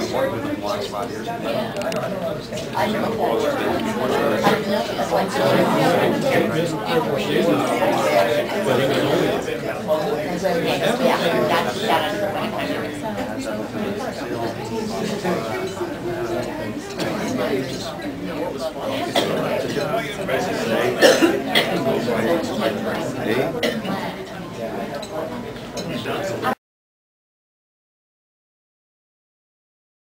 worked with him the last 5 years. I know that. I don't know if it's like Yeah.